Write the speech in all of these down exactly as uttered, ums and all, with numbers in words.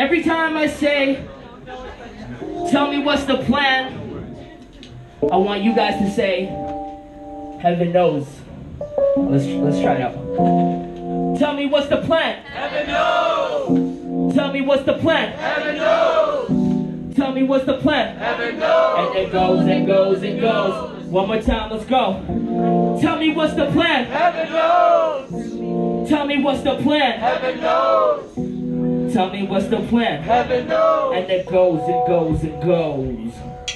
Every time I say, tell me what's the plan, I want you guys to say, heaven knows. Let's, let's try it out. Tell me what's the plan? Heaven knows! Tell me what's the plan? Heaven knows! Tell me what's the plan? Heaven knows! And it goes and goes and goes. One more time, let's go. Tell me what's the plan? Heaven knows! Tell me what's the plan? Heaven knows! Tell me what's the plan? Heaven knows! And it goes and goes and goes.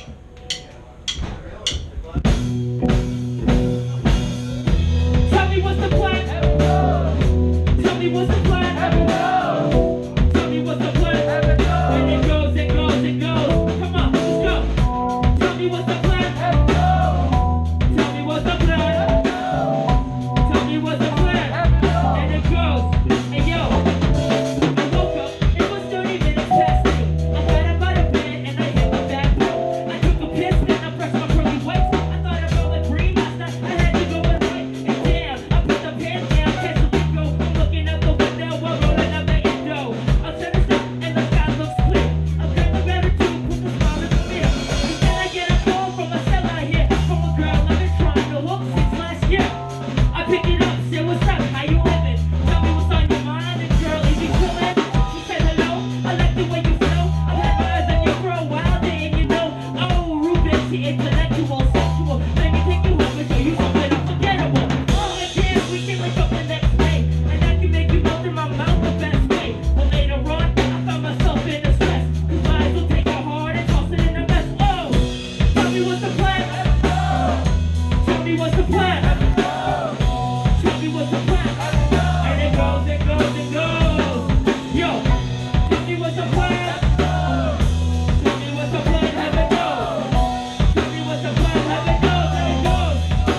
Tell me what's the plan? Heaven knows! Tell me what's the plan? Heaven knows! Tell me what's the plan? Heaven knows! And it goes and goes and goes. Come on, let's go. Tell me what's the plan? Heaven knows! Tell me what's the plan? Tell me what's the plan? Heaven knows! And it goes. Hey yo, I woke up, it was thirty minutes past two. I got up out of bed and I hit my back door. I took a piss and I brushed my curly whites. I thought about the green last night, I had to go and write. And damn, I put the pen down, catch the window. I'm looking out the window while rolling up the endo. I'll turn this up and the sky looks clear. I'll grab the gratitude, put the smile in the mirror. And then I get a call from a seller here, from a girl I've been trying to hook since last year. I pick it up, say what's up, how you living? Tell me what's on your mind, and girl, is you chillin'? She said hello, I like the way you flow. I've had my eyes on you for a while, then you know. Oh, Ruben, she intellectual, sexual. Let me take you home and show you something unforgettable. Oh, I guess we can wake up the next day, and I can make you melt in my mouth the best way. Well, later on, I found myself in a stress, cause my eyes will take a heart and toss it in a mess. Oh, tell me what's the plan? Tell me what's the plan? Tell me what's the plan? And it goes, it goes, it goes. Yo, tell me what's the plan? Tell me what's the plan? Heaven knows. Tell me what's the plan? Heaven knows. And it goes.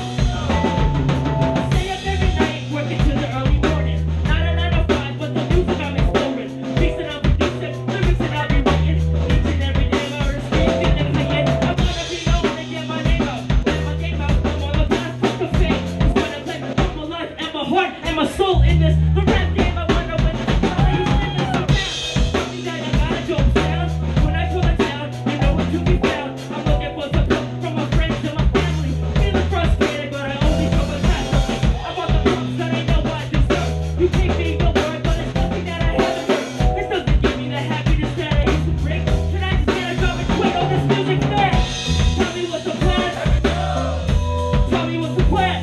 I stay up every night, working till the early morning. Not a nine to five, but the music I'm exploring. Beats that I'm producing, lyrics that I'll be writing. Each and every day, I earn space, feeling playing. I wanna be known and get my name out. Let my game out, I'm all about fuck the fame. It's what I claim, put my life and my heart and my soul in this. The rap game, I wanna win this. All I use in this around. Tell me that I got a dope sound. When I tour the town, you know what to be found. I'm looking for support from my friends and my family. Feeling frustrated, but I only go with that. I want the props that I know I deserve. You can't be the word, but it's nothing that I haven't heard. This doesn't give me the happiness that I used to bring. Should I just get a job and quit on this music thing? Tell me what's the plan? Tell me what's the plan?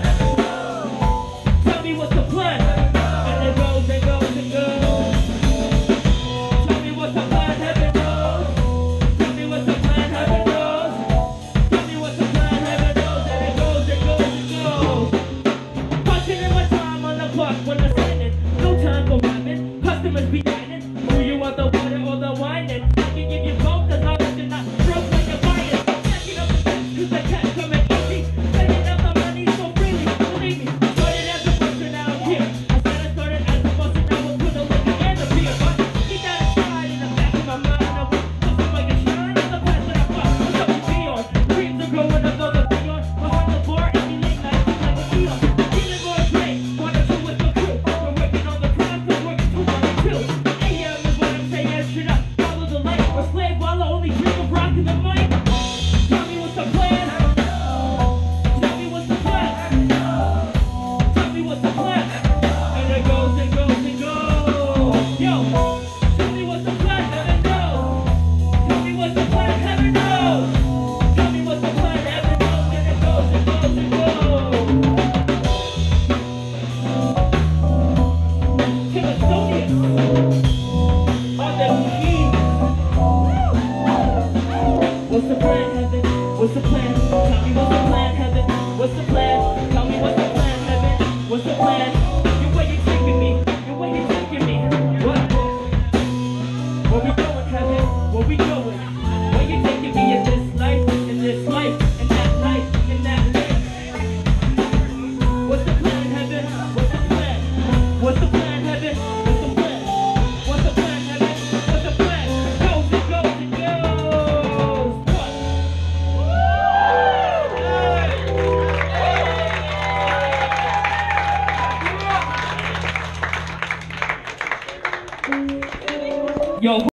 Tell me what's the plan? And it goes and goes and goes. Tell me what's the plan? Heaven knows. Tell me what's the plan? Heaven knows. Tell me what's the plan? Heaven knows. And it goes and goes and goes. Punching in my time on the clock when I'm standing. No time for rhyming. Customers be dining. Do you want the water or the wine? And I can give you both as long as you're not broke when you're buying. Stacking up the cash 'cause the cash coming easy. Spending out the money so freely. Believe me, started as a person, now I'm here. I said I started as a boss and now I'm put a liquor and a beer. But keep that aside in the back of my mind. I want something like a shine in the past that I fought. What's up with Dion? Dreams are growing up on the beyond. Behind the bar, every late night, just like a Eon. Feeling more great, wanna do with the crew. We're working on the craft, we're working two on the two. A M is what I'm saying, should I follow the light or slave while I only dream of rocking the mic? Tell me what's the plan? Tell me what's the plan? Tell me what's the plan? And it goes and goes and goes. Yo, tell me what's the plan? Heaven knows. Tell me what's the plan? Heaven knows. Tell me what's the plan? Heaven knows. And it goes and goes and goes. Timotonius on the key. What's the plan, Heaven? What's the plan? Tell me what's the plan, Heaven? What's the plan? Tell me what's the plan, Heaven? What's the plan? Your way you're taking me, your way you're taking me. What? Where we going, Heaven? Where we going? Where you taking me in this life, in this life, in that life, in that life? What's the plan, Heaven? What's the plan? What's the plan, Heaven? What's the plan? What's the plan, Heaven? What's the plan? Goes and goes and goes. What? Yo.